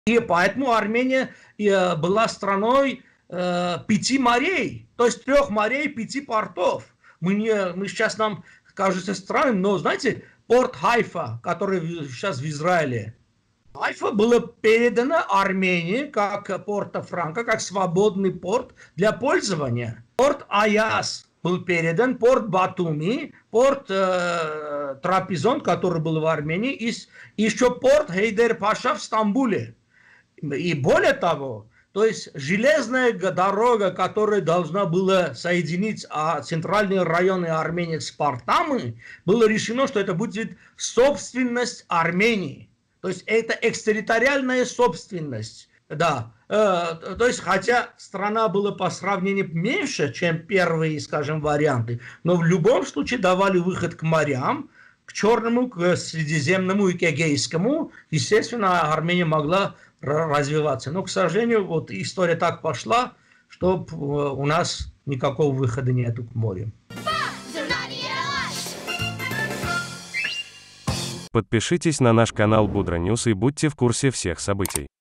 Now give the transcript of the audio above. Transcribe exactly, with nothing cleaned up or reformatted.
И поэтому Армения э, была страной э, пяти морей, то есть трех морей, пяти портов. Мы, не, мы сейчас нам кажется странным, но знаете, порт Хайфа, который сейчас в Израиле, Хайфа было передано Армении как порто-франко, как свободный порт для пользования. Порт Аяс был передан, порт Батуми, порт э, Трапезон, который был в Армении, и еще порт Хейдер-Паша в Стамбуле. И более того, то есть железная дорога, которая должна была соединить а, центральные районы Армении с портами, было решено, что это будет собственность Армении. То есть это экстерриториальная собственность. Да. Э, то есть, хотя страна была по сравнению меньше, чем первые, скажем, варианты, но в любом случае давали выход к морям, к Черному, к Средиземному и к Эгейскому. Естественно, Армения могла развиваться. Но, к сожалению, вот история так пошла, что у нас никакого выхода нету к морю. Подпишитесь на наш канал Будра Ньюс и будьте в курсе всех событий.